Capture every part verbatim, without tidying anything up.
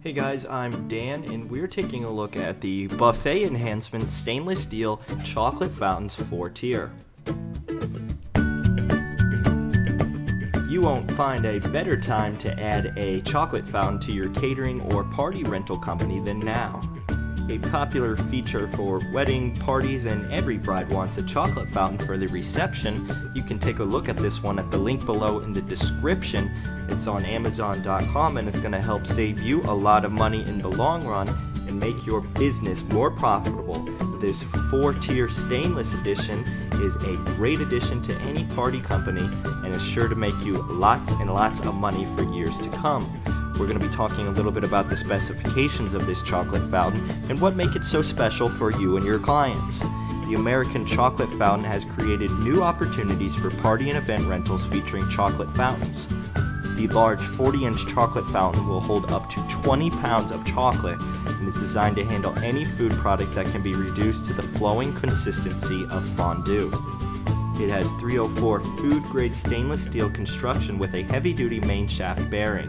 Hey guys, I'm Dan, and we're taking a look at the Buffet Enhancement Stainless Steel Chocolate Fountains four tier. You won't find a better time to add a chocolate fountain to your catering or party rental company than now. A popular feature for wedding parties, and every bride wants a chocolate fountain for the reception. You can take a look at this one at the link below in the description. It's on Amazon dot com, and it's going to help save you a lot of money in the long run and make your business more profitable. This four tier stainless edition is a great addition to any party company and is sure to make you lots and lots of money for years to come. We're going to be talking a little bit about the specifications of this chocolate fountain and what make it so special for you and your clients. The American Chocolate Fountain has created new opportunities for party and event rentals featuring chocolate fountains. The large forty inch chocolate fountain will hold up to twenty pounds of chocolate and is designed to handle any food product that can be reduced to the flowing consistency of fondue. It has three oh four food grade stainless steel construction with a heavy duty main shaft bearing.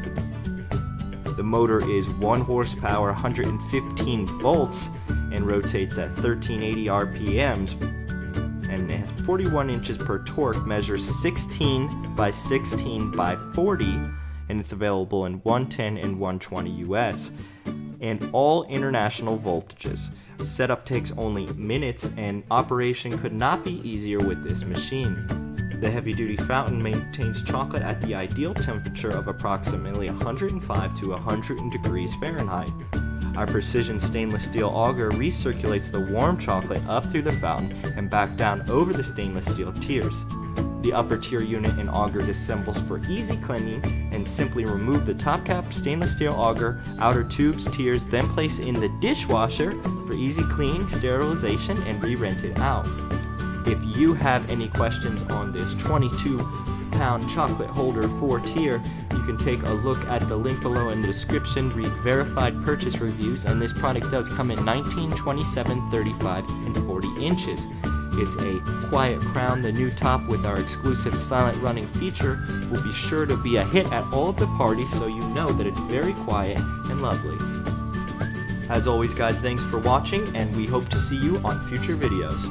The motor is one horsepower, one hundred fifteen volts, and rotates at thirteen eighty R P Ms, and it has forty-one inches per torque, measures sixteen by sixteen by forty, and it's available in one ten and one twenty U S, and all international voltages. Setup takes only minutes, and operation could not be easier with this machine. The heavy-duty fountain maintains chocolate at the ideal temperature of approximately one hundred five to one hundred degrees Fahrenheit. Our precision stainless steel auger recirculates the warm chocolate up through the fountain and back down over the stainless steel tiers. The upper tier unit and auger disassembles for easy cleaning, and simply remove the top cap stainless steel auger, outer tubes, tiers, then place in the dishwasher for easy cleaning, sterilization, and re-rent it out. If you have any questions on this twenty-two pound chocolate holder four tier, you can take a look at the link below in the description, read verified purchase reviews, and this product does come in nineteen, twenty-seven, thirty-five, and forty inches. It's a quiet crown. The new top with our exclusive silent running feature will be sure to be a hit at all of the parties, so you know that it's very quiet and lovely. As always guys, thanks for watching, and we hope to see you on future videos.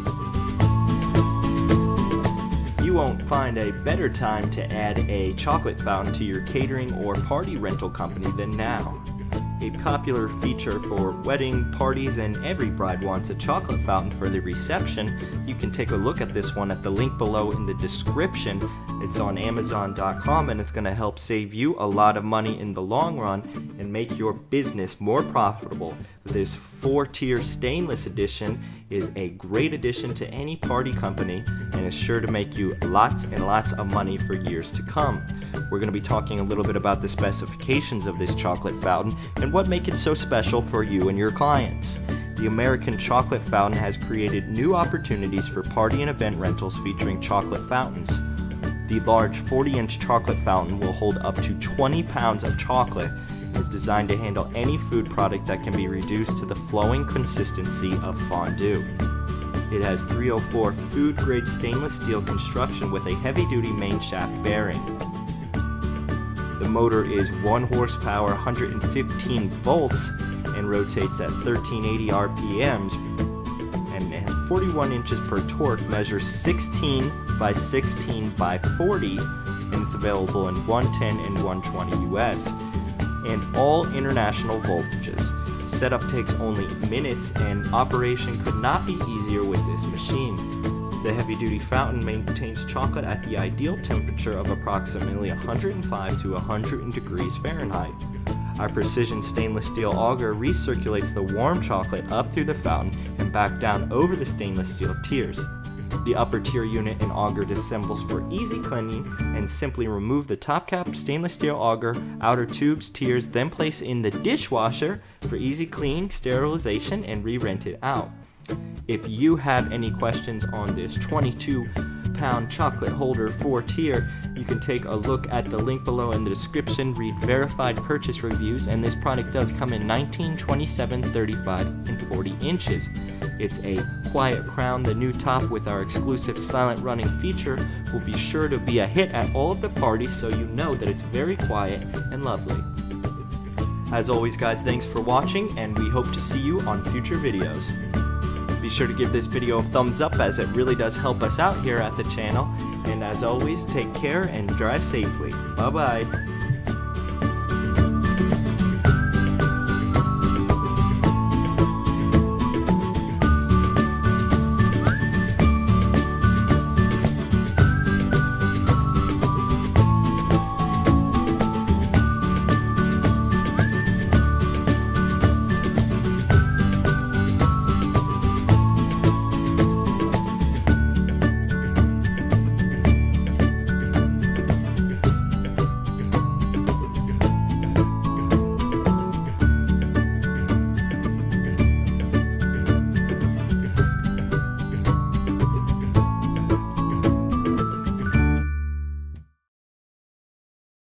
You won't find a better time to add a chocolate fountain to your catering or party rental company than now. A popular feature for wedding parties, and every bride wants a chocolate fountain for the reception. You can take a look at this one at the link below in the description. It's on Amazon dot com, and it's going to help save you a lot of money in the long run and make your business more profitable. This four tier stainless edition is a great addition to any party company and is sure to make you lots and lots of money for years to come. We're going to be talking a little bit about the specifications of this chocolate fountain and what make it so special for you and your clients. The American Chocolate Fountain has created new opportunities for party and event rentals featuring chocolate fountains. The large forty inch chocolate fountain will hold up to twenty pounds of chocolate and is designed to handle any food product that can be reduced to the flowing consistency of fondue. It has three oh four food grade stainless steel construction with a heavy duty main shaft bearing. The motor is one horsepower, one hundred fifteen volts, and rotates at thirteen eighty R P Ms, and it has forty-one inches per torque, measures sixteen by sixteen by forty, and it's available in one ten and one twenty U S, and all international voltages. Setup takes only minutes, and operation could not be easier with this machine. The heavy-duty fountain maintains chocolate at the ideal temperature of approximately one hundred five to one hundred degrees Fahrenheit. Our precision stainless steel auger recirculates the warm chocolate up through the fountain and back down over the stainless steel tiers. The upper tier unit and auger disassembles for easy cleaning, and simply remove the top cap stainless steel auger, outer tubes, tiers, then place in the dishwasher for easy cleaning, sterilization, and re-rent it out. If you have any questions on this twenty-two pound chocolate holder four tier, you can take a look at the link below in the description, read verified purchase reviews, and this product does come in nineteen, twenty-seven, thirty-five, and forty inches. It's a quiet crown. The new top with our exclusive silent running feature will be sure to be a hit at all of the parties, so you know that it's very quiet and lovely. As always guys, thanks for watching, and we hope to see you on future videos. Be sure to give this video a thumbs up, as it really does help us out here at the channel. And as always, take care and drive safely. Bye bye.